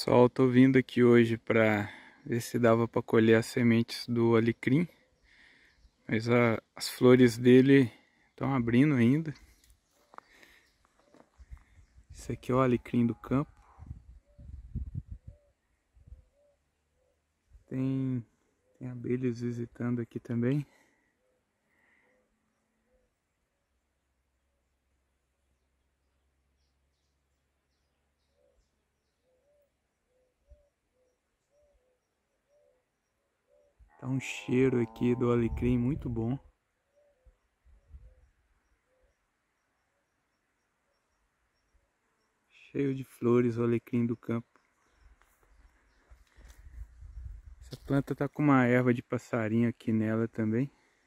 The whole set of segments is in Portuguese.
Pessoal, tô vindo aqui hoje para ver se dava para colher as sementes do alecrim, mas as flores dele estão abrindo ainda. Esse aqui é o alecrim do campo. Tem abelhas visitando aqui também. Tá um cheiro aqui do alecrim muito bom. Cheio de flores o alecrim do campo. Essa planta tá com uma erva de passarinho aqui nela também.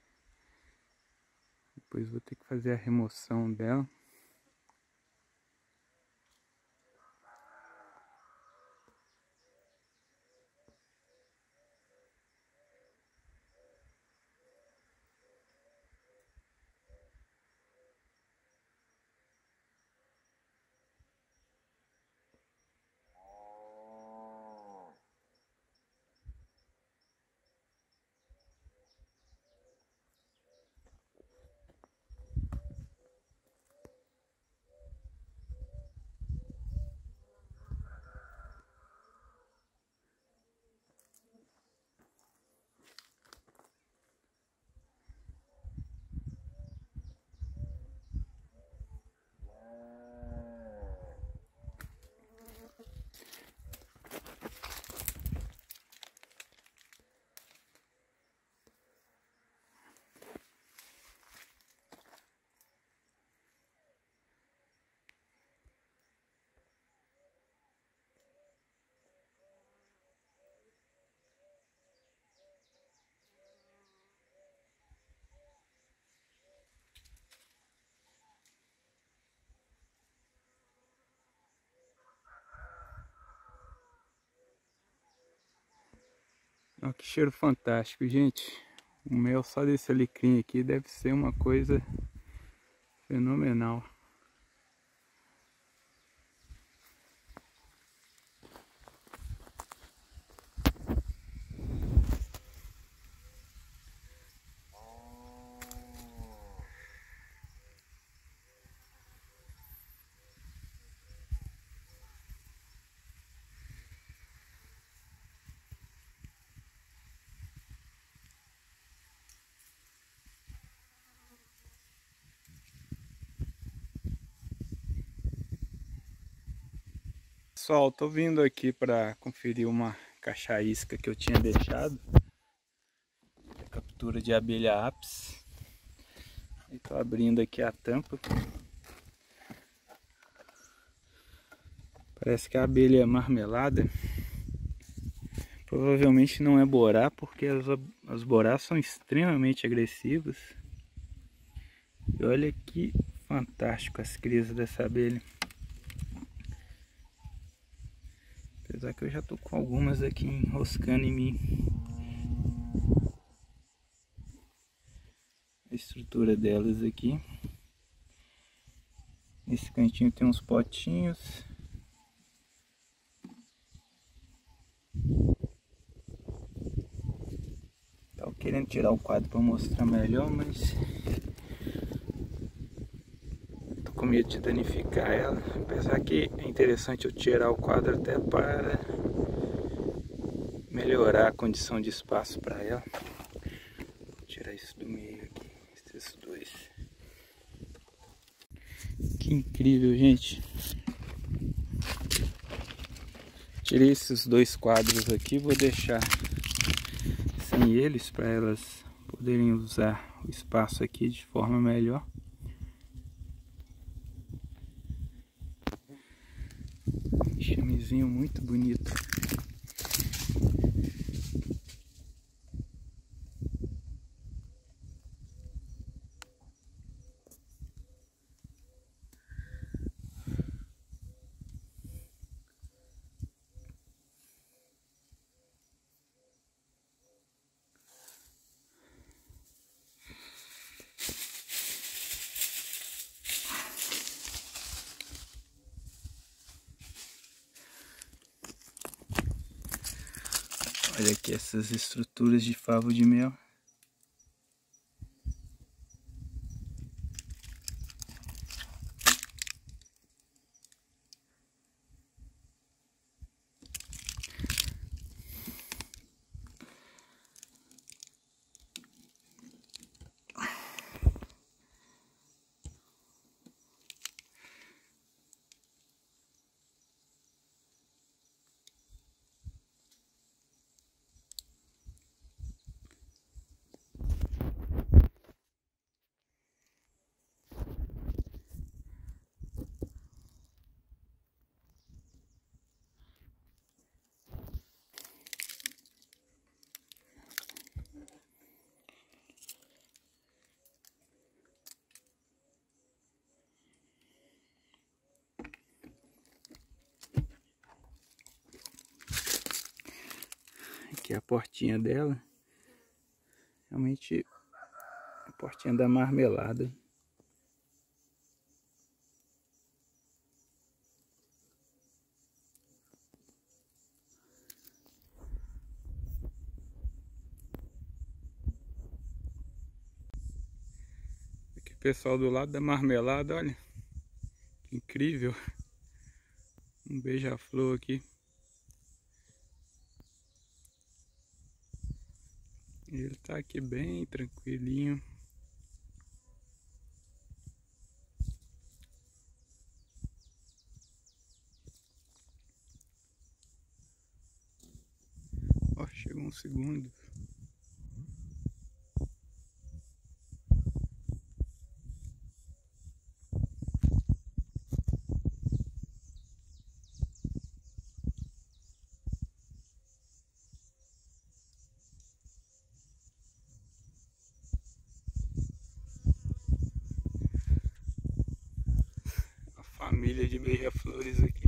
Depois vou ter que fazer a remoção dela. Olha que cheiro fantástico, gente. O mel só desse alecrim aqui deve ser uma coisa fenomenal. Pessoal, tô vindo aqui para conferir uma caixa-isca que eu tinha deixado. Captura de abelha apis. Estou abrindo aqui a tampa. Parece que a abelha é marmelada. Provavelmente não é borá, porque as borás são extremamente agressivas. E olha que fantástico as crias dessa abelha. Apesar que eu já tô com algumas aqui enroscando em mim. A estrutura delas aqui. Nesse cantinho tem uns potinhos. Tava querendo tirar o quadro para mostrar melhor, mas tô com medo de danificar ela. Apesar que é interessante eu tirar o quadro até para melhorar a condição de espaço para ela. Vou tirar isso do meio aqui, esses dois. Que incrível, gente. Tirei esses dois quadros aqui, vou deixar sem eles para elas poderem usar o espaço aqui de forma melhor. Chamezinho muito bonito. Olha aqui essas estruturas de favo de mel. Aqui é a portinha dela. Realmente a portinha da marmelada. Aqui o pessoal do lado da marmelada, olha. Que incrível. Um beija-flor aqui. Ele tá aqui bem tranquilinho. Ó, chegou um segundo. A família de beija-flores aqui.